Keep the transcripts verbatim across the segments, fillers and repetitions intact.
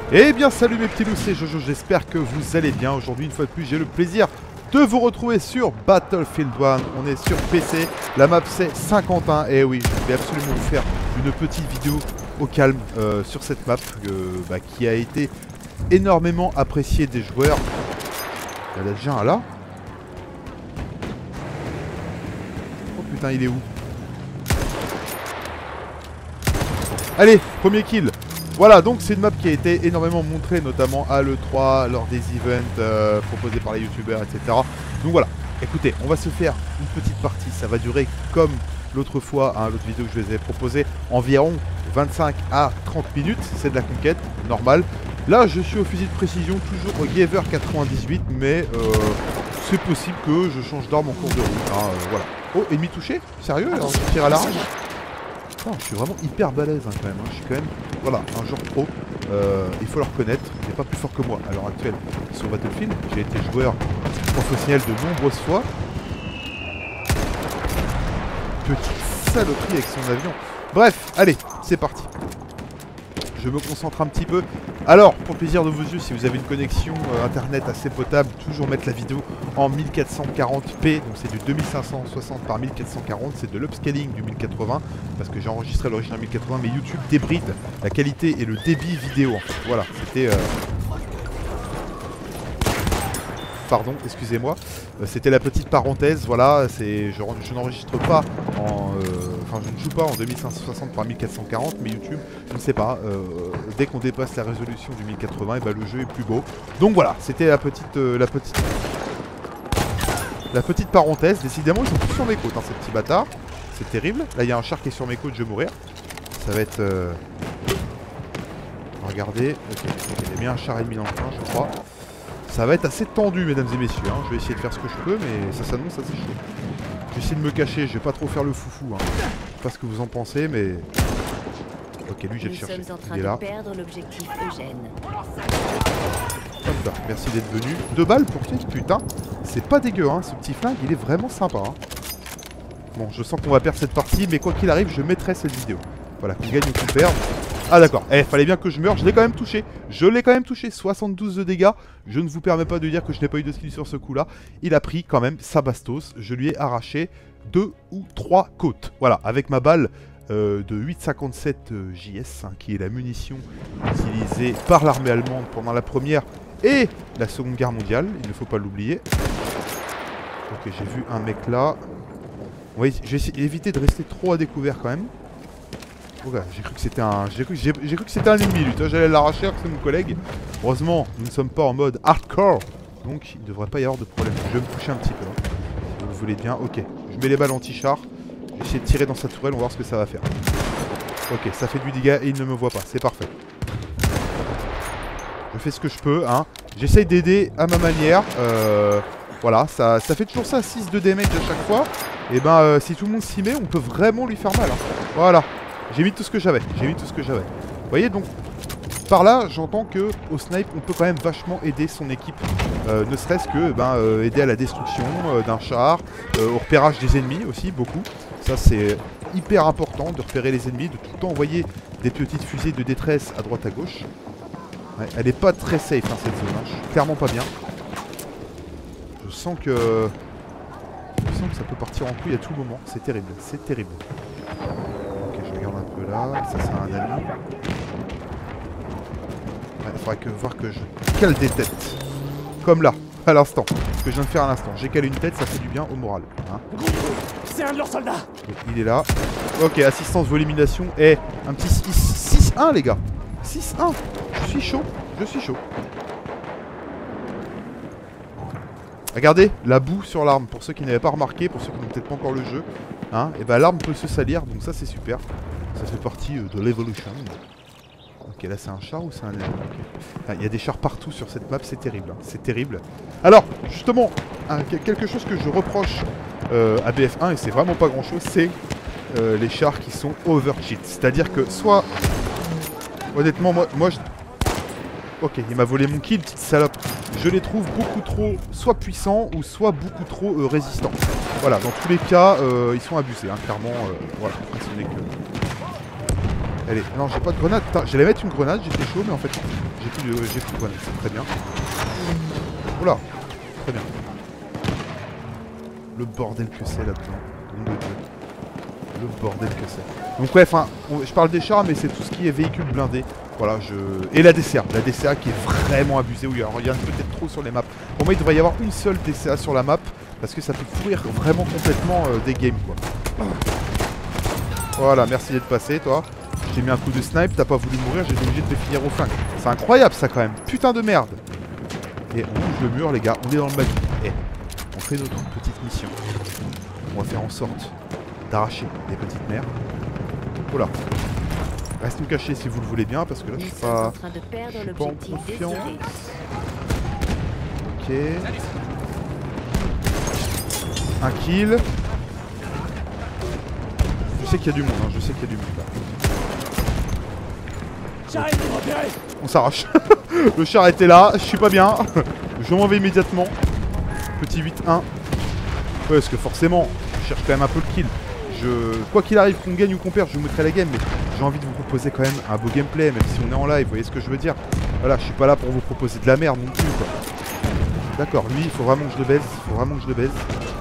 Eh bien salut mes petits loups, c'est Jojo, j'espère que vous allez bien. Aujourd'hui une fois de plus j'ai le plaisir de vous retrouver sur Battlefield un. On est sur P C, la map c'est Saint-Quentin. Et oui, je vais absolument vous faire une petite vidéo au calme euh, sur cette map euh, bah, qui a été énormément appréciée des joueurs. Il y a déjà un là. Oh putain, il est où? Allez, premier kill. Voilà, donc c'est une map qui a été énormément montrée, notamment à l'E trois, lors des events euh, proposés par les youtubeurs, et cetera. Donc voilà, écoutez, on va se faire une petite partie. Ça va durer comme l'autre fois, hein, l'autre vidéo que je vous ai proposé, environ vingt-cinq à trente minutes. C'est de la conquête, normal. Là, je suis au fusil de précision, toujours au Giver quatre-vingt-dix-huit, mais euh, c'est possible que je change d'arme en cours de route. Hein, euh, voilà. Oh, ennemi touché? Sérieux? Alors je tire à l'arrache? Oh, je suis vraiment hyper balèze hein, quand même, hein. Je suis quand même, voilà, un joueur pro, euh, il faut le reconnaître, il n'est pas plus fort que moi à l'heure actuelle sur Battlefield. J'ai été joueur professionnel de nombreuses fois. Petite saloperie avec son avion. Bref, allez, c'est parti. Je me concentre un petit peu. Alors, pour le plaisir de vos yeux, si vous avez une connexion euh, internet assez potable, toujours mettre la vidéo en mille quatre cent quarante p. Donc c'est du deux mille cinq cent soixante par mille quatre cent quarante. C'est de l'upscaling du mille quatre-vingts. Parce que j'ai enregistré à l'origine en mille quatre-vingts. Mais YouTube débride la qualité et le débit vidéo. En fait. Voilà, c'était... Euh... Pardon, excusez-moi. Euh, c'était la petite parenthèse. Voilà, c'est je, je n'enregistre pas en... Euh... Enfin, je ne joue pas en deux mille cinq cent soixante par mille quatre cent quarante, mais YouTube, je ne sais pas, euh, dès qu'on dépasse la résolution du mille quatre-vingts, et bah, le jeu est plus beau. Donc voilà, c'était la petite, euh, la petite, la petite parenthèse. Décidément, ils sont tous sur mes côtes, hein, ces petits bâtards. C'est terrible. Là, il y a un char qui est sur mes côtes, je vais mourir. Ça va être... Euh... Regardez, ok, il y a bien un char ennemi dans le coin, je crois. Ça va être assez tendu, mesdames et messieurs. Hein. Je vais essayer de faire ce que je peux, mais ça s'annonce assez chaud. Je vais essayer de me cacher, je vais pas trop faire le foufou. Hein. Je sais pas ce que vous en pensez, mais... Ok, lui, j'ai le cherché. Il est là. Hop là, merci d'être venu. Deux balles pour qui, putain. C'est pas dégueu, hein. Ce petit flingue, il est vraiment sympa. Hein. Bon, je sens qu'on va perdre cette partie, mais quoi qu'il arrive, je mettrai cette vidéo. Voilà, qu'on gagne ou qu'on perde. Ah d'accord, eh, fallait bien que je meure, je l'ai quand même touché. Je l'ai quand même touché, soixante-douze de dégâts. Je ne vous permets pas de dire que je n'ai pas eu de skill sur ce coup-là. Il a pris quand même sa bastos. Je lui ai arraché deux ou trois côtes. Voilà, avec ma balle euh, de huit cinquante-sept euh, J S, hein, qui est la munition utilisée par l'armée allemande pendant la première et la seconde guerre mondiale. Il ne faut pas l'oublier. Ok, j'ai vu un mec là. Oui, je vais essayer d'éviter de rester trop à découvert quand même. Ok, j'ai cru que c'était un, j'ai cru, j'ai, j'ai cru que c'était un ennemi, lui. J'allais l'arracher, c'est mon collègue. Heureusement, nous ne sommes pas en mode hardcore, donc il ne devrait pas y avoir de problème. Je vais me coucher un petit peu. Hein. Si vous voulez bien, ok. Je mets les balles anti-char. Je vais essayer de tirer dans sa tourelle, on va voir ce que ça va faire. Ok, ça fait du dégât et il ne me voit pas. C'est parfait. Je fais ce que je peux, hein. J'essaye d'aider à ma manière. Euh, voilà, ça, ça fait toujours ça, six de damage à chaque fois. Et ben, euh, si tout le monde s'y met, on peut vraiment lui faire mal. Hein. Voilà. J'ai mis tout ce que j'avais, j'ai mis tout ce que j'avais. Vous voyez, donc, par là, j'entends que au snipe, on peut quand même vachement aider son équipe. Euh, ne serait-ce que ben, euh, aider à la destruction euh, d'un char, euh, au repérage des ennemis aussi, beaucoup. Ça, c'est hyper important de repérer les ennemis, de tout le temps envoyer des petites fusées de détresse à droite à gauche. Ouais, elle est pas très safe, hein, cette zone. Hein. Je suis clairement pas bien. Je sens que... Je sens que ça peut partir en couille à tout moment. C'est terrible, c'est terrible. Un peu là, ça c'est un ami. Il faudrait que voir que je cale des têtes. Comme là, à l'instant. Ce que je viens de faire à l'instant. J'ai calé une tête, ça fait du bien au moral. Hein. C'est un de leurs soldats. Donc, il est là. Ok, assistance vos élimination. Eh, un petit six un les gars. six un. Je suis chaud. Je suis chaud. Regardez, la boue sur l'arme. Pour ceux qui n'avaient pas remarqué, pour ceux qui n'ont peut-être pas encore le jeu. Hein, et ben l'arme peut se salir, donc ça c'est super. Ça fait partie euh, de l'Evolution. Ok, là c'est un char ou c'est un... Okay. Il y a des chars partout sur cette map, c'est terrible. Hein. C'est terrible. Alors, justement, hein, quelque chose que je reproche euh, à B F un, et c'est vraiment pas grand chose, c'est euh, les chars qui sont overcheat. C'est-à-dire que soit... Honnêtement, moi, moi je... Ok, il m'a volé mon kill, petite salope. Je les trouve beaucoup trop, soit puissants, ou soit beaucoup trop euh, résistants. Voilà, dans tous les cas, euh, ils sont abusés, hein, clairement. Euh, voilà, après ce n'est que... Allez, non, j'ai pas de grenade. J'allais mettre une grenade, j'étais chaud, mais en fait, j'ai plus, de... plus de grenade. C'est très bien. Oula, très bien. Le bordel que c'est là-dedans. Le bordel que c'est. Donc ouais, enfin, je parle des chars, mais c'est tout ce qui est véhicule blindé. Voilà, je... Et la D C A. La D C A qui est vraiment abusée. Oui, alors il y en a peut-être trop sur les maps. Pour moi, il devrait y avoir une seule D C A sur la map. Parce que ça peut pourrir vraiment complètement euh, des games, quoi. Voilà, merci d'être passé, toi. J'ai mis un coup de snipe, t'as pas voulu mourir, j'ai été obligé de te finir au flingue. C'est incroyable, ça, quand même. Putain de merde. Et on bouge le mur, les gars. On est dans le mag. Et on fait notre petite mission. On va faire en sorte d'arracher les petites mères. Voilà. Restons cachés si vous le voulez bien, parce que là, je suis pas... en train de perdre je suis pas en confiance. Ok. Un kill. Je sais qu'il y a du monde, hein. Je sais qu'il y a du monde là. J'arrive de repérer. On s'arrache. Le char était là, je suis pas bien. Je m'en vais immédiatement. Petit huit un. Ouais, parce que forcément, je cherche quand même un peu le kill. Je... Quoi qu'il arrive, qu'on gagne ou qu'on perde, je vous mettrai la game, mais j'ai envie de vous proposer quand même un beau gameplay, même si on est en live, vous voyez ce que je veux dire. Voilà, je suis pas là pour vous proposer de la merde non plus, quoi. D'accord, lui, il faut vraiment que je le baise, il faut vraiment que je le baise.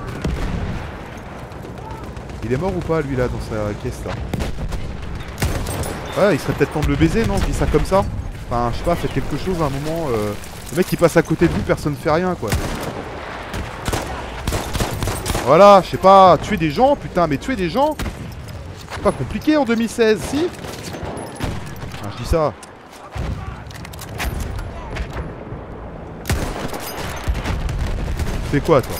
Il est mort ou pas, lui, là, dans sa caisse, là? Ouais, il serait peut-être temps de le baiser, non? Je dis ça comme ça. Enfin, je sais pas, faites quelque chose à un moment. Euh... Le mec, il passe à côté de vous, personne ne fait rien, quoi. Voilà, je sais pas, tuer des gens, putain, mais tuer des gens, c'est pas compliqué en deux mille seize, si? Ah, je dis ça. Tu fais quoi, toi?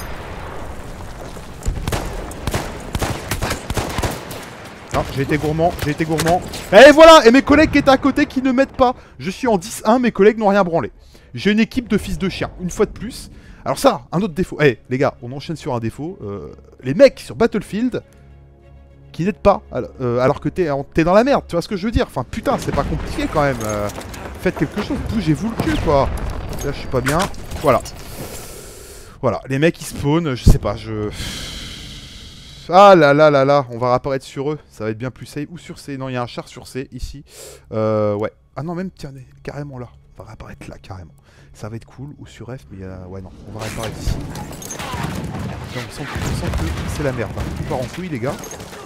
Non, j'ai été gourmand, j'ai été gourmand. Et voilà, et mes collègues qui étaient à côté qui ne m'aident pas. Je suis en dix un, mes collègues n'ont rien branlé. J'ai une équipe de fils de chien, une fois de plus. Alors ça, un autre défaut. Eh, hey, les gars, on enchaîne sur un défaut. Euh, les mecs sur Battlefield qui n'aident pas euh, alors que t'es t'es dans la merde. Tu vois ce que je veux dire? Enfin, putain, c'est pas compliqué quand même. Euh, faites quelque chose, bougez-vous le cul, quoi. Là, je suis pas bien. Voilà. Voilà, les mecs ils spawnent, je sais pas, je... Ah là là là là, on va réapparaître sur eux, ça va être bien plus safe. Ou sur C, non, il y a un char sur C, ici. Euh, ouais. Ah non, même, tiens, carrément là. On va réapparaître là, carrément. Ça va être cool, ou sur F, mais il y a... Ouais, non, on va réapparaître ici. Tiens, on sent, on sent que c'est la merde, hein. Tout part en couille, les gars.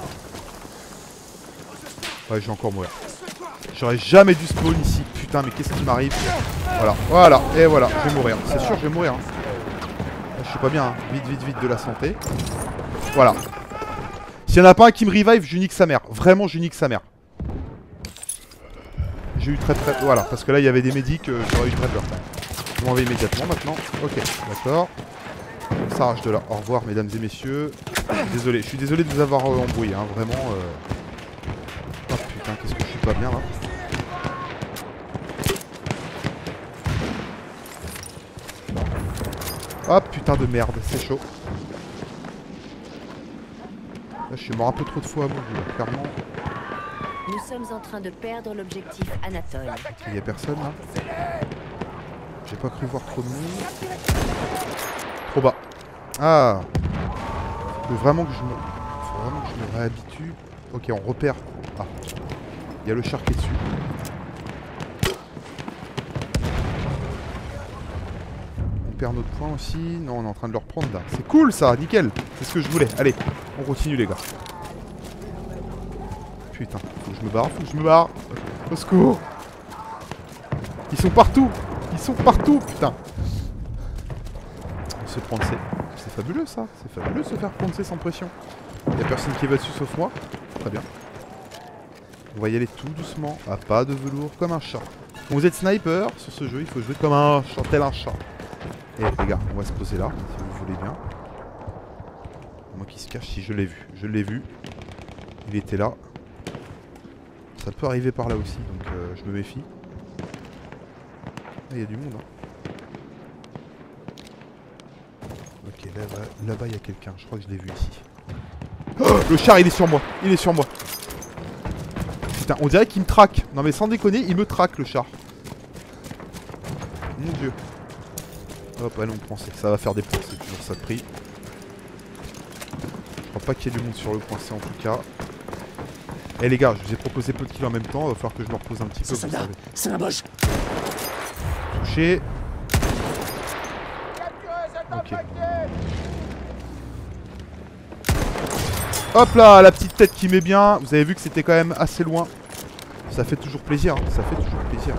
Ouais, je vais encore mourir. J'aurais jamais dû spawn ici. Putain, mais qu'est-ce qui m'arrive? Voilà, voilà, et voilà, je vais mourir. C'est sûr, je vais mourir. Hein. Là, je suis pas bien, hein. Vite, vite, vite, de la santé. Voilà. S'il y en a pas un qui me revive, je nique sa mère. Vraiment, je nique sa mère. J'ai eu très très... Voilà, parce que là, il y avait des médics, euh, j'aurais eu très peur. Je m'en vais immédiatement maintenant. Ok, d'accord. On s'arrache de là. Au revoir, mesdames et messieurs. Désolé, je suis désolé de vous avoir euh, embrouillé, hein. Vraiment... Euh... Oh putain, qu'est-ce que je suis pas bien, là. Oh putain de merde, c'est chaud. Là, je suis mort un peu trop de fois à bout, là, clairement. Nous sommes en train de perdre l'objectif Anatole. Il y a personne là. J'ai pas cru voir trop de monde. Trop bas. Ah. Faut vraiment que je me... Faut vraiment que je me réhabitue. Ok, on repère. Ah. Il y a le char qui est dessus. On perd notre point aussi. Non, on est en train de le reprendre là. C'est cool ça, nickel. C'est ce que je voulais. Allez, on continue les gars. Putain, faut que je me barre, faut que je me barre. Au secours. Ils sont partout. Ils sont partout, putain. On se prend de C. C'est fabuleux ça. C'est fabuleux de se faire prendre C sans pression. Y'a personne qui va dessus sauf moi. Très bien. On va y aller tout doucement. À pas de velours, comme un chat. Quand vous êtes sniper sur ce jeu, il faut jouer comme un chat, tel un chat. Et les gars, on va se poser là, si vous voulez bien. Moi qui se cache, si je l'ai vu. Je l'ai vu. Il était là. Ça peut arriver par là aussi, donc euh, je me méfie. Il y a du monde, hein. Ok, là-bas, là-bas il y a quelqu'un. Je crois que je l'ai vu ici. Oh, le char, il est sur moi. Il est sur moi. Putain, on dirait qu'il me traque. Non mais sans déconner, il me traque le char. Mon dieu. Hop, allez, on prend C. Ça va faire des points, c'est toujours ça de prix. Je crois pas qu'il y ait du monde sur le point C en tout cas. Eh les gars, je vous ai proposé peu de kills en même temps, il va falloir que je me repose un petit peu, Ce vous soldat, savez. c'est un boche. Touché. Ok. Hop là, la petite tête qui met bien. Vous avez vu que c'était quand même assez loin. Ça fait toujours plaisir, hein. Ça fait toujours plaisir.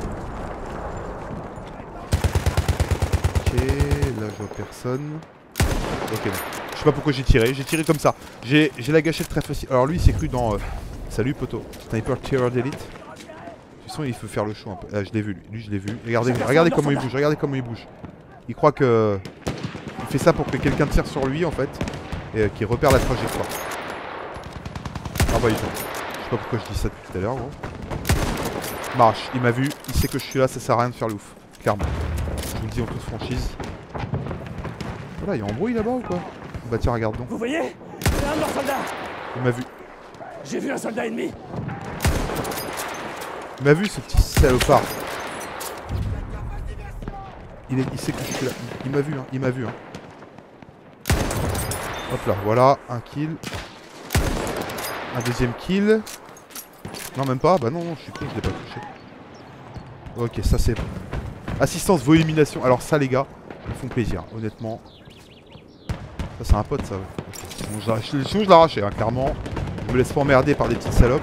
Ok, là je vois personne. Ok, bon. Je sais pas pourquoi j'ai tiré, j'ai tiré comme ça. J'ai la gâchette très facile. Alors lui il s'est cru dans... Euh... Salut poteau, Sniper Terror d'Elite. De toute façon il faut faire le show un peu. Ah, je l'ai vu lui, lui je l'ai vu. Regardez, regardez comment il bouge, regardez comment il bouge. Il croit que... Il fait ça pour que quelqu'un tire sur lui en fait. Et euh, qu'il repère la trajectoire. Ah bah il tombe. Je sais pas pourquoi je dis ça depuis tout à l'heure gros. Marche, il m'a vu, il sait que je suis là, ça sert à rien de faire l'ouf. Clairement. Je vous le dis en toute franchise. Voilà, il y a embrouille là-bas ou quoi? Bah tiens, regarde donc. Vous voyez? C'est un de leurs soldats. Il m'a vu. J'ai vu un soldat ennemi. Il m'a vu ce petit salopard. Il, est, il sait que je suis là. Il, il m'a vu, hein. Il m'a vu, hein. Hop là, voilà, un kill. Un deuxième kill. Non, même pas. Bah non, non, je suis con, je l'ai pas touché. Ok, ça c'est bon. Assistance, vos éliminations. Alors ça les gars, ils font plaisir, honnêtement. Ça c'est un pote ça. Ouais. Okay. Sinon je l'arrachais, hein, clairement. Je me laisse pas emmerder par des petites salopes.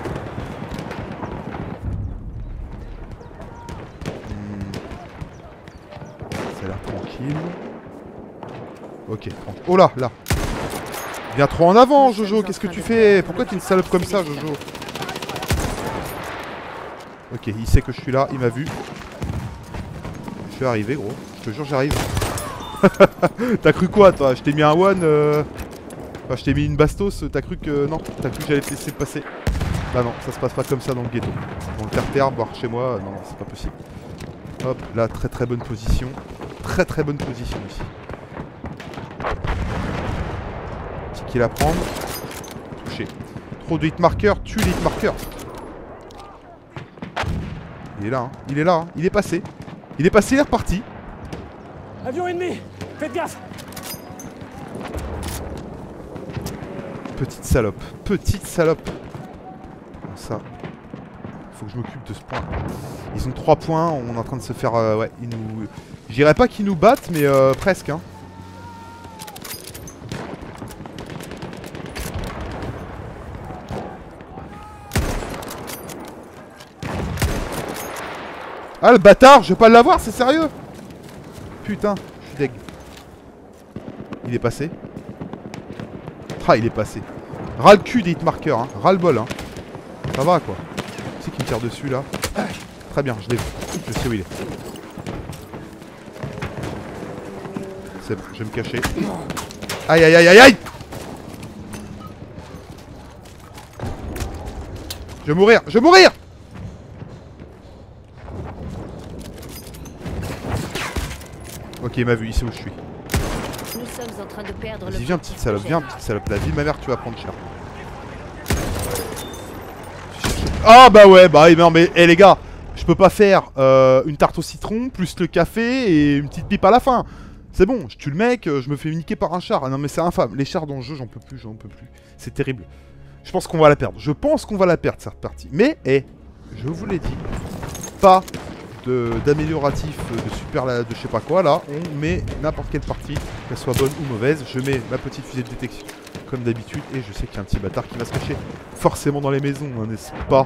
Hmm. Ça a l'air tranquille. Ok, tranquille. Oh là, là. Viens trop en avant Jojo, qu'est-ce que tu fais? Pourquoi t'es une salope comme ça Jojo? Ok, il sait que je suis là, il m'a vu. Je suis arrivé gros, je te jure j'arrive. T'as cru quoi toi? Je t'ai mis un one euh... Enfin je t'ai mis une bastos, t'as cru que... Non, t'as cru que j'allais te laisser passer. Bah non, ça se passe pas comme ça dans le ghetto. Dans le terre-terre, voire chez moi, non, non c'est pas possible. Hop, là très très bonne position. Très très bonne position ici. Petit kill à prendre. Touché. Trop de hitmarkers, tue les hitmarkers. Il est là, hein. Il est là, hein. Il est passé. Il est passé, il est reparti. Avion ennemi. Faites gaffe. Petite salope. Petite salope. Bon, ça. Faut que je m'occupe de ce point. Ils ont trois points. On est en train de se faire... Euh, ouais, ils nous... Je dirais pas qu'ils nous battent, mais euh, presque, hein. Ah le bâtard, je vais pas l'avoir, c'est sérieux? Putain, je suis deg. Il est passé. Ah il est passé. Ras le cul des hitmarkers, hein. Ras le bol, hein. Ça va quoi. Qui c'est qui me tire dessus là? Très bien, je l'ai vu. Je sais où il est. C'est bon, je vais me cacher. Aïe aïe aïe aïe aïe. Je vais mourir, je vais mourir. Ok, il m'a vu, il sait où je suis. Nous sommes en train de perdre le. Vas-y, viens, petite salope, viens, petite salope. La vie de ma mère, tu vas prendre cher. Ah, bah ouais, bah non, mais hey, les gars, je peux pas faire euh, une tarte au citron, plus le café et une petite pipe à la fin. C'est bon, je tue le mec, je me fais niquer par un char. Ah non, mais c'est infâme. Les chars dans le jeu, j'en peux plus, j'en peux plus. C'est terrible. Je pense qu'on va la perdre. Je pense qu'on va la perdre, cette partie. Mais, hé, hey, je vous l'ai dit, pas d'amélioratif de, de super de je sais pas quoi là, on met n'importe quelle partie, qu'elle soit bonne ou mauvaise, je mets ma petite fusée de détection comme d'habitude et je sais qu'il y a un petit bâtard qui va se cacher forcément dans les maisons, hein, n'est-ce pas?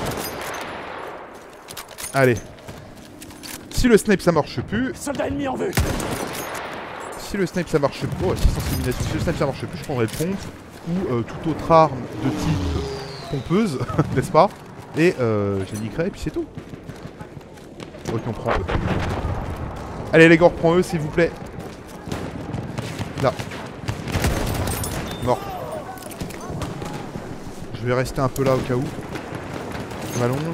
Allez. Si le snipe ça marche plus. Soldat ennemi en vue. Si le snipe ça marche plus. Oh, assistance élimination. Si le snipe ça marche plus, je prendrai le pompe ou euh, toute autre arme de type pompeuse, n'est-ce pas? Et euh, je les niquerai et puis c'est tout. Ok, on prend eux. Allez les gars, on reprend eux s'il vous plaît. Là. Mort. Je vais rester un peu là au cas où. Je m'allonge.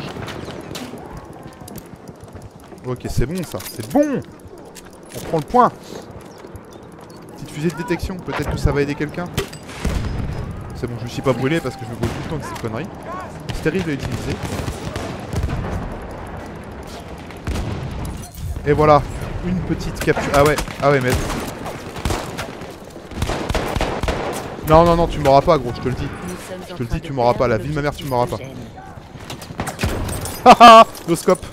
Ok, c'est bon ça, c'est bon. On prend le point. Petite fusée de détection, peut-être que ça va aider quelqu'un. C'est bon, je me suis pas brûlé parce que je me brûle tout le temps avec ces conneries. C'est terrible à utiliser. Et voilà, une petite capture. Ah ouais, ah ouais, mais... Non, non, non, tu m'auras pas, gros, je te le dis. Je te le dis, tu m'auras pas. La vie de ma mère, tu m'auras pas. Haha, no scope.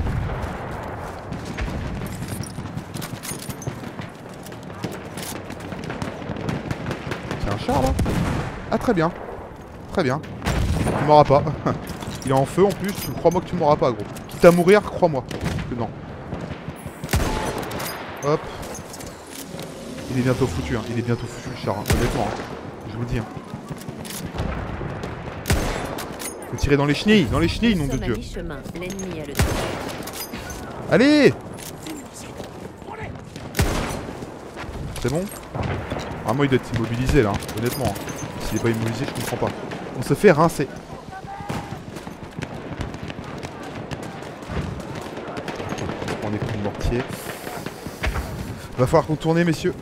C'est un char là? Ah très bien. Très bien. Tu m'auras pas. Il est en feu en plus, tu crois-moi que tu m'auras pas gros. Quitte à mourir, crois-moi. Que non. Hop. Il est bientôt foutu, hein. Il est bientôt foutu le char, hein. Honnêtement. Hein. Je vous le dis. Hein. Faut tirer dans les chenilles, dans les chenilles, nom de Dieu. Allez! C'est bon? Ah moi il doit être immobilisé là, hein. Honnêtement. Hein. S'il est pas immobilisé, je comprends pas. On se fait rincer. On prend des coups de mortier. Va falloir contourner, messieurs.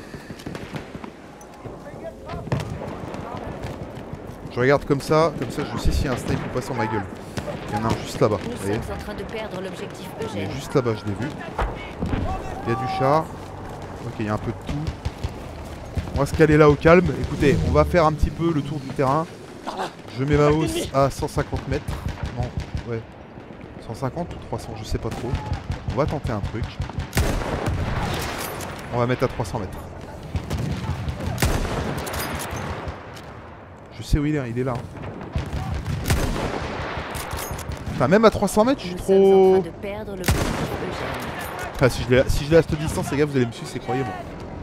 Je regarde comme ça, comme ça je sais s'il y a un snipe ou pas sur ma gueule. Il y en a un juste là-bas. Nous sommes en train de perdre l'objectif Il est Eugène. juste là-bas, je l'ai vu. Il y a du char. Ok, il y a un peu de tout. On va se caler là au calme. Écoutez, on va faire un petit peu le tour du terrain. Je mets ma hausse à cent cinquante mètres. Non, ouais. cent cinquante ou trois cents, je sais pas trop. On va tenter un truc. On va mettre à trois cents mètres. Je sais où il est, il est là. Enfin, même à trois cents mètres, je suis trop... Enfin, si je l'ai si je l'ai à cette distance, les gars, vous allez me suivre, c'est croyez-moi.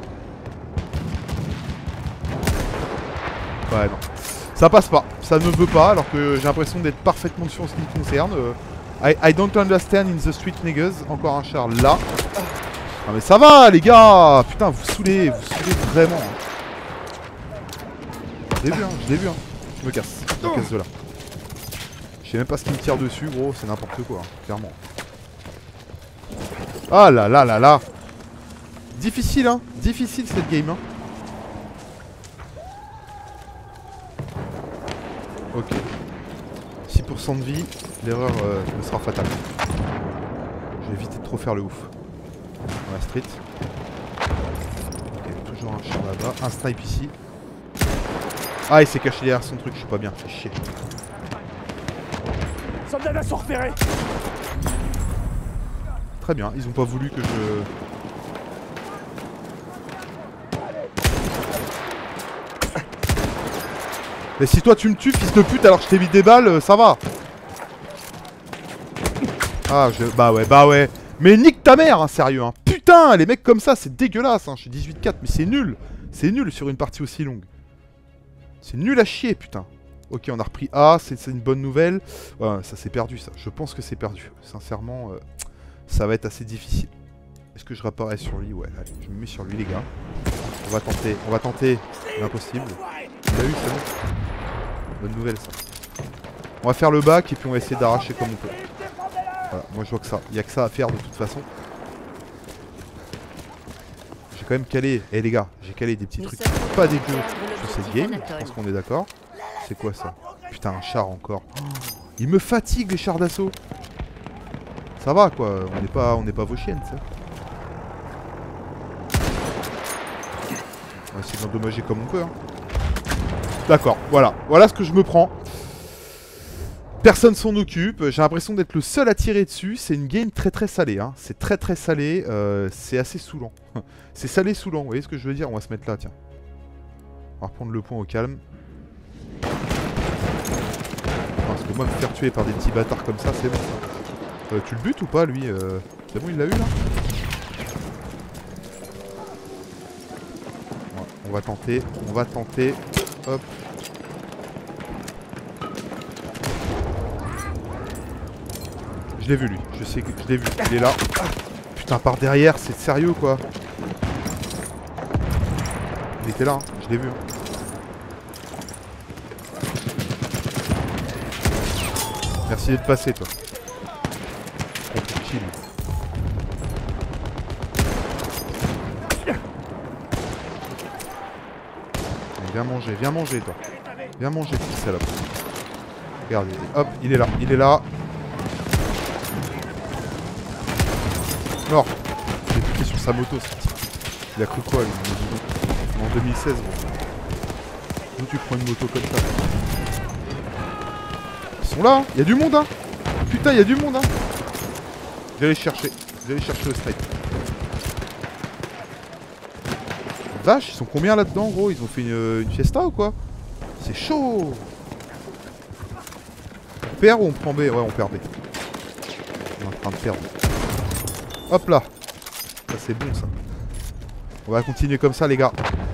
Ouais, non. Ça passe pas. Ça ne veut pas, alors que j'ai l'impression d'être parfaitement sûr en ce qui me concerne. Euh, I, I don't understand in the street niggas. Encore un char là. Non mais ça va, les gars. Putain, vous saoulez, vous saoulez vraiment. Je l'ai vu, hein, je l'ai vu. Hein. Je me casse, je me casse de là. Je sais même pas ce qui me tire dessus, gros, c'est n'importe quoi, hein, clairement. Ah là là là là. Difficile, hein, difficile cette game, hein. Ok. six pour cent de vie, l'erreur euh, me sera fatale. Je vais éviter de trop faire le ouf. Dans la street. Ok, toujours un char là-bas, un snipe ici. Ah, il s'est caché derrière son truc, je suis pas bien, fait chier. Soldats d'assaut repérés. Très bien, ils ont pas voulu que je... Mais si toi tu me tues, fils de pute, alors que je t'ai mis des balles, euh, ça va. Ah, je... Bah ouais, bah ouais. Mais nique ta mère, hein, sérieux, hein. Putain, les mecs comme ça, c'est dégueulasse, hein. Je suis dix-huit quatre, mais c'est nul. C'est nul sur une partie aussi longue. C'est nul à chier, putain. Ok, on a repris A, c'est une bonne nouvelle. Ouais, ça c'est perdu, ça. Je pense que c'est perdu. Sincèrement, euh, ça va être assez difficile. Est-ce que je réapparais sur lui? Ouais, allez, je me mets sur lui, les gars. On va tenter, on va tenter l'impossible. On l'a eu, c'est bon. Bonne nouvelle, ça. On va faire le bac et puis on va essayer d'arracher comme on peut. Voilà, moi je vois que ça. Il n'y a que ça à faire de toute façon. J'ai quand même calé, eh les gars, j'ai calé des petits trucs pas dégueux sur cette game. Je pense qu'on est d'accord. C'est quoi ça? Putain, un char encore. Oh, il me fatigue les chars d'assaut. Ça va quoi, on n'est pas, on n'est pas vos chiennes, ça. On va essayer d'endommager comme on peut. Hein. D'accord, voilà. Voilà ce que je me prends. Personne s'en occupe. J'ai l'impression d'être le seul à tirer dessus. C'est une game très très salée. Hein. C'est très très salé. Euh, c'est assez saoulant. C'est salé saoulant. Vous voyez ce que je veux dire? On va se mettre là, tiens. On va reprendre le point au calme. Parce que moi, me faire tuer par des petits bâtards comme ça, c'est bon. Euh, tu le butes ou pas, lui? euh... C'est bon, il l'a eu, là? Ouais, on va tenter. On va tenter. Hop. Je l'ai vu, lui. Je sais que je l'ai vu. Il est là. Putain, par derrière, c'est sérieux, quoi. Il était là, hein. Je l'ai vu. Hein. Merci d'être passé, toi. Oh, kill. Viens manger, viens manger, toi. Viens manger, petit salope. Regardez, hop, il est là, il est là. Non, j'ai piqué sur sa moto, ce type. Il a cru quoi, lui? En deux mille seize, gros. D'où tu prends une moto comme ça? sont là, il y a du monde hein. Putain, il y a du monde hein. Je vais aller chercher, je vais aller chercher au straight. Vache, ils sont combien là-dedans gros? Ils ont fait une, une fiesta ou quoi? C'est chaud. On perd ou on prend B? Ouais, on perd B. On est en train de perdre. Hop là. Ça c'est bon ça. On va continuer comme ça les gars.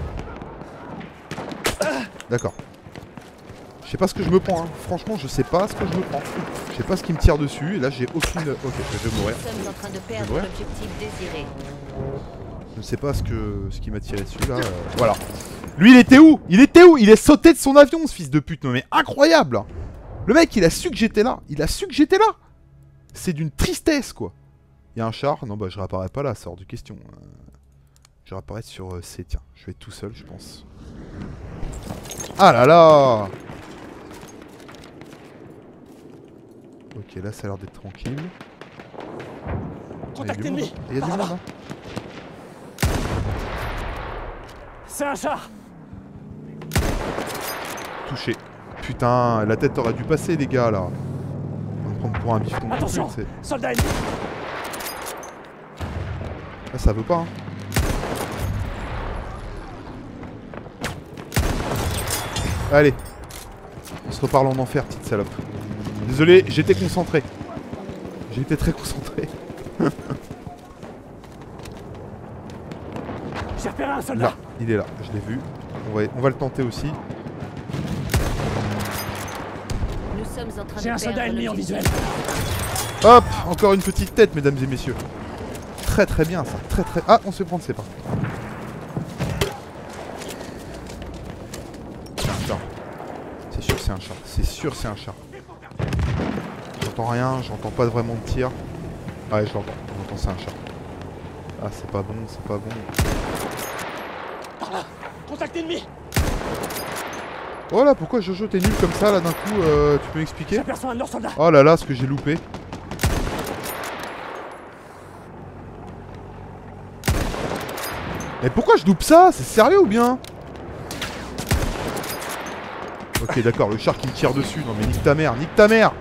D'accord. Je sais pas ce que je me prends hein. Franchement je sais pas ce que je me prends. Je sais pas ce qui me tire dessus et là j'ai aucune... Ok, je vais mourir. Nous sommes en train de perdre l'objectif désiré. Je ne sais pas ce que ce qui m'a tiré dessus là. Euh, voilà. Lui il était où? Il était où? Il est sauté de son avion ce fils de pute. Non mais incroyable. Le mec il a su que j'étais là. Il a su que j'étais là. C'est d'une tristesse quoi. Il y a un char. Non bah je réapparais pas là, ça hors de question. Euh, je réapparais sur euh, C. Tiens, je vais être tout seul je pense. Ah là là. Ok là ça a l'air d'être tranquille. Contact ennemi. Il y a du monde hein. C'est un char. Touché. Putain, la tête aurait dû passer les gars là. On va me prendre pour un bifton. Attention, soldat ennemi. Là ça veut pas hein. Allez. On se reparle en enfer, petite salope. Désolé, j'étais concentré. J'ai été très concentré. J'ai repéré un soldat. Là, il est là, je l'ai vu. On va, on va le tenter aussi. Nous sommes en train J'ai de un soldat perdre ennemi en l'objectif. visuel. Hop, encore une petite tête, mesdames et messieurs. Très très bien ça, très très... Ah, on se prend, c'est pas. C'est un char. C'est sûr c'est un char, c'est sûr c'est un char. J'entends rien, j'entends pas vraiment de tir. Ouais, je l'entends, j'entends c'est un char. Ah, c'est pas bon, c'est pas bon. Par là. Contact ennemi. Oh là, pourquoi Jojo t'es nul comme ça là d'un coup euh, tu peux m'expliquer? J'aperçois un de leurs soldats. Oh là là, ce que j'ai loupé. Mais pourquoi je loupe ça? C'est sérieux ou bien? Ok d'accord, le char qui me tire dessus. Non mais nique ta mère, nique ta mère.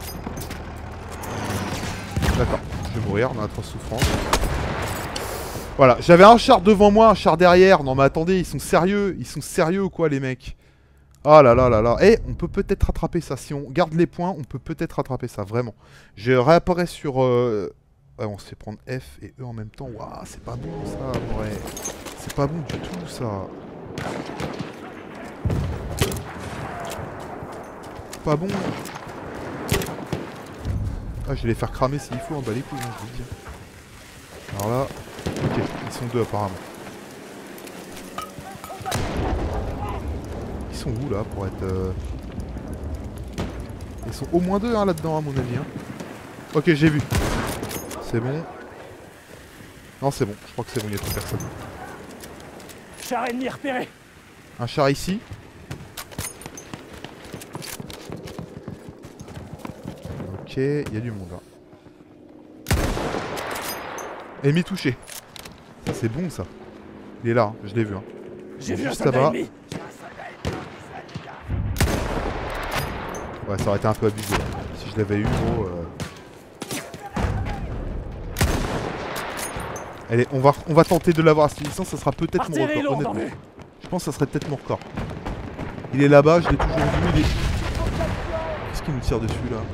D'accord, je vais mourir dans atroce souffrance. Voilà, j'avais un char devant moi, un char derrière. Non mais attendez, ils sont sérieux. Ils sont sérieux ou quoi les mecs? Oh là là là là. Eh, on peut peut-être rattraper ça. Si on garde les points, on peut peut-être rattraper ça, vraiment. Je réapparais sur... Euh... Ouais, on se fait prendre F et E en même temps. Waouh, c'est pas bon ça, ouais. C'est pas bon du tout ça. Pas bon. Ah, je vais les faire cramer s'il faut, hein, bah les couilles, hein, je vous le dis. Alors là, ok, ils sont deux apparemment. Ils sont où là pour être... Euh... Ils sont au moins deux hein, là-dedans à mon avis. Hein. Ok, j'ai vu. C'est bon. Non, c'est bon, je crois que c'est bon, il n'y a plus personne. Char ennemi repéré. Un char ici. Ok, il y a du monde là. Ennemi touché. Ça c'est bon ça. Il est là, hein, je l'ai vu. Hein. J'ai vu un Juste soldat là-bas. ennemi. Ouais, ça aurait été un peu abusé. Là. Si je l'avais eu, gros. Euh... Allez, on va, on va tenter de l'avoir à cette licence, ça sera peut-être mon Artillerie record. lourde en Honnêtement. vue. Je pense que ça serait peut-être mon record. Il est là-bas, je l'ai toujours vu. Il est... Qu'est-ce qu'il nous tire dessus là?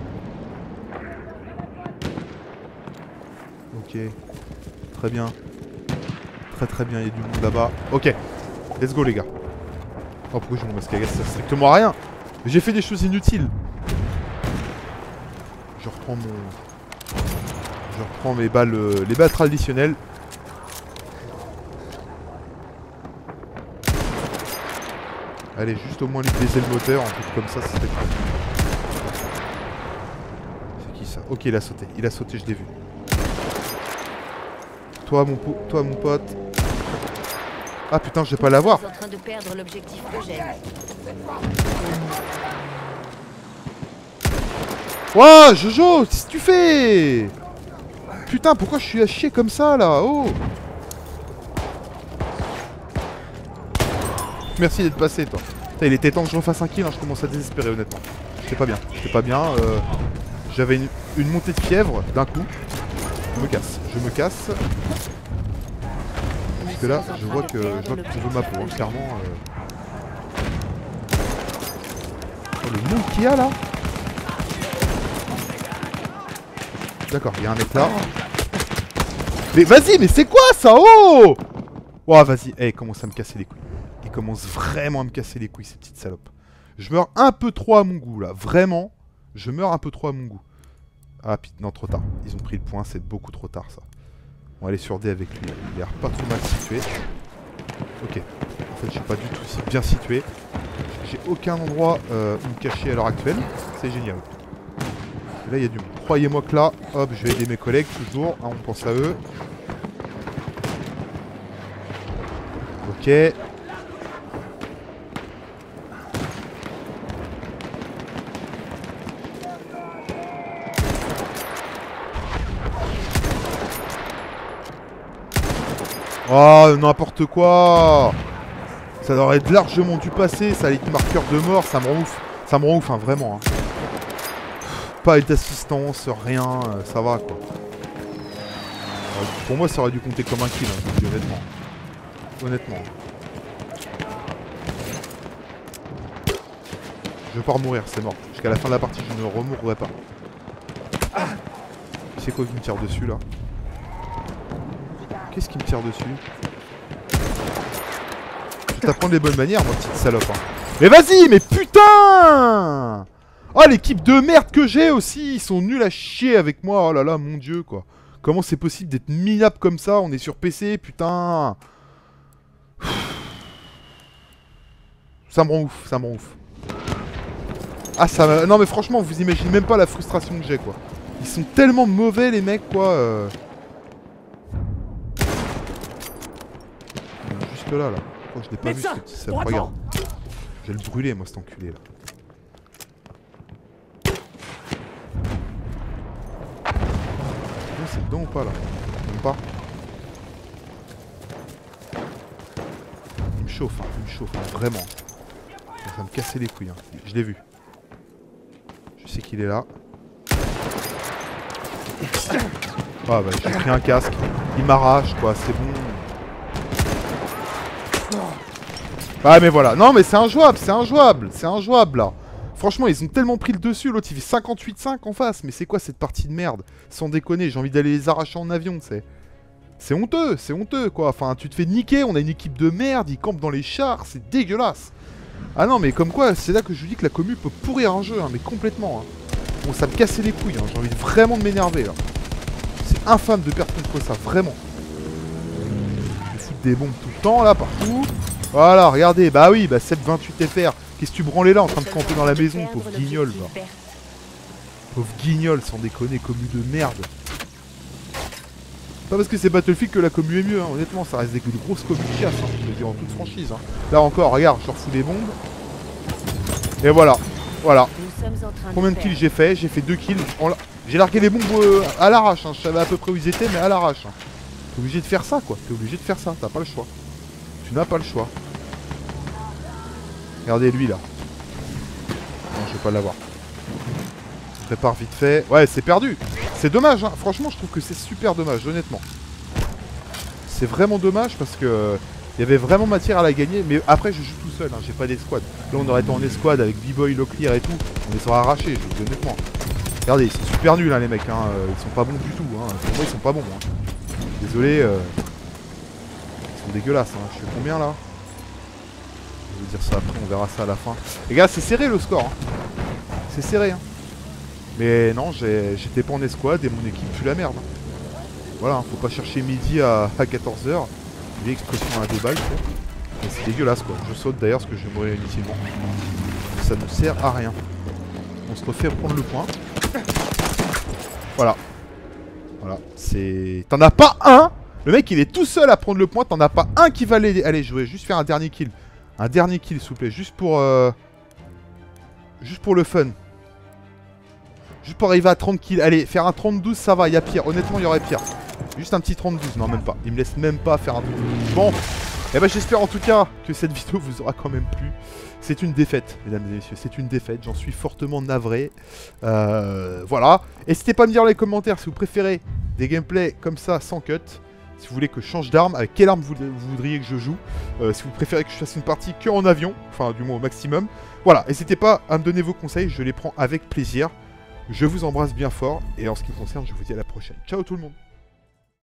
Ok. Très bien. Très très bien, il y a du monde là-bas. Ok. Let's go les gars. Oh pourquoi j'ai mon masque à gaz? Ça sert strictement à rien. J'ai fait des choses inutiles. Je reprends mon... Je reprends mes balles, euh, les balles traditionnelles. Allez, juste au moins lui baiser le moteur, un truc comme ça, c'était cool. C'est qui ça? Ok, il a sauté, il a sauté, je l'ai vu. Toi mon, po toi, mon pote. Ah putain, je vais pas l'avoir. Nous sommes en train de perdre l'objectif Eugène. Ouah, Jojo, qu'est-ce que tu fais? Putain, pourquoi je suis à chier comme ça là? Oh! Merci d'être passé, toi. Putain, il était temps que je refasse un kill, hein, je commence à désespérer, honnêtement. Je j'étais pas bien. J'étais pas bien. Euh, J'avais une, une montée de fièvre d'un coup. Je me casse. Je me casse. Parce que là, je vois que je vois que tu veux ma peau, hein, clairement. Euh... Oh, le monde qu'il y a là. D'accord, il y a un mec là. Mais vas-y, mais c'est quoi ça? Oh! Oh, vas-y. Eh, il commence à me casser les couilles. Il commence vraiment à me casser les couilles, ces petites salopes. Je meurs un peu trop à mon goût là. Vraiment, je meurs un peu trop à mon goût. Ah putain, non, trop tard. Ils ont pris le point, c'est beaucoup trop tard ça. On va aller sur D avec lui. Il a l'air pas trop mal situé. Ok. En fait, je suis pas du tout bien situé. J'ai aucun endroit euh, où me cacher à l'heure actuelle. C'est génial. Et là, il y a du monde. Croyez-moi que là, hop, je vais aider mes collègues toujours. Hein, on pense à eux. Ok. Oh, n'importe quoi. Ça aurait largement dû passer, ça allait être marqueur de mort, ça me rend ouf. Ça me rend ouf, hein, vraiment. Hein. Pas d'assistance, rien, euh, ça va quoi. Euh, pour moi, ça aurait dû compter comme un kill, hein, je vous dis honnêtement. Honnêtement. Je vais pas remourir, c'est mort. Jusqu'à la fin de la partie, je ne remourrai pas. Ah, c'est quoi qui me tire dessus là? Qu'est-ce qui me tire dessus? Je vais t'apprendre les bonnes manières, moi, petite salope. Hein. Mais vas-y, mais putain! Oh, l'équipe de merde que j'ai aussi! Ils sont nuls à chier avec moi. Oh là là, mon dieu, quoi. Comment c'est possible d'être minable comme ça? On est sur P C, putain! Ça me rend ouf, ça me rend ouf. Ah, ça me... Non, mais franchement, vous imaginez même pas la frustration que j'ai, quoi. Ils sont tellement mauvais, les mecs, quoi. Euh... Juste là, là. Oh, je l'ai pas Médecin, vu, ce petit salope. Regarde. Je vais le brûler, moi, cet enculé, là. C'est dedans ou pas, là? Même pas. Il me chauffe, hein. Il me chauffe, hein. Vraiment. Ça va me casser les couilles, hein. Je l'ai vu. Je sais qu'il est là. Ah bah j'ai pris un casque. Il m'arrache quoi, c'est bon. Ah mais voilà. Non mais c'est injouable, c'est injouable. C'est injouable là. Franchement ils ont tellement pris le dessus. L'autre il fait cinquante-huit cinq en face. Mais c'est quoi cette partie de merde? Sans déconner, j'ai envie d'aller les arracher en avion, tu sais. C'est honteux, c'est honteux quoi. Enfin tu te fais niquer, on a une équipe de merde. Ils campent dans les chars, c'est dégueulasse. Ah non mais comme quoi, c'est là que je vous dis que la commu peut pourrir un jeu, hein, mais complètement. Hein. Bon ça me cassait les couilles, hein. J'ai envie vraiment de m'énerver là. C'est infâme de perdre contre ça, vraiment. Je fous des bombes tout le temps là, partout. Voilà, regardez, bah oui, bah sept vingt-huit F R. Qu'est-ce que tu branlais là en train de camper dans la maison, pauvre guignol bah. Pauvre guignol, sans déconner, commu de merde. Pas parce que c'est Battlefield que la commu est mieux, hein. Honnêtement, ça reste des grosses communes de chiasse, hein. Je le dis en toute franchise. Hein. Là encore, regarde, je leur fous des bombes. Et voilà, voilà. Combien de kills j'ai fait? J'ai fait deux kills. J'ai largué les bombes euh, à l'arrache, hein. Je savais à peu près où ils étaient, mais à l'arrache. Hein. T'es obligé de faire ça, quoi. T'es obligé de faire ça, t'as pas le choix. Tu n'as pas le choix. Regardez lui, là. Non, je vais pas l'avoir. Je prépare vite fait. Ouais, c'est perdu. C'est dommage, hein. Franchement, je trouve que c'est super dommage, honnêtement. C'est vraiment dommage parce que... Euh, il y avait vraiment matière à la gagner, mais après je joue tout seul, hein. J'ai pas d'escouade. Là on aurait été en escouade avec B-Boy, Locklear et tout, on les serait arrachés, je vous dis honnêtement. Regardez, ils sont super nuls hein, les mecs, hein. Ils sont pas bons du tout, hein. Pour moi ils sont pas bons. Hein. Désolé, euh... ils sont dégueulasses, hein. Je suis combien là? Je vais dire ça après, on verra ça à la fin. Les gars, c'est serré le score, hein. C'est serré, hein. Mais non, j'étais pas en escouade et mon équipe pue la merde. Voilà, hein. Faut pas chercher midi à, à quatorze heures. Expression à deux balles, c'est dégueulasse quoi. Je saute d'ailleurs parce que je vais mourir inutilement. Ça ne sert à rien. On se refait prendre le point. Voilà. Voilà. C'est. T'en as pas un. Le mec il est tout seul à prendre le point. T'en as pas un qui va l'aider. Allez, je vais juste faire un dernier kill. Un dernier kill s'il vous plaît. Juste pour. Euh... Juste pour le fun. Juste pour arriver à trente kills. Allez, faire un trente douze ça va. Il y a pire. Honnêtement, il y aurait pire. Juste un petit trente douze, non même pas. Il me laisse même pas faire un truc. Bon, Et bah j'espère en tout cas que cette vidéo vous aura quand même plu. C'est une défaite, mesdames et messieurs, c'est une défaite, j'en suis fortement navré. Euh, voilà. N'hésitez pas à me dire dans les commentaires si vous préférez des gameplays comme ça, sans cut. Si vous voulez que je change d'arme, avec quelle arme vous, vous voudriez que je joue. Euh, si vous préférez que je fasse une partie que en avion, enfin du moins au maximum. Voilà, n'hésitez pas à me donner vos conseils, je les prends avec plaisir. Je vous embrasse bien fort, et en ce qui me concerne, je vous dis à la prochaine. Ciao tout le monde!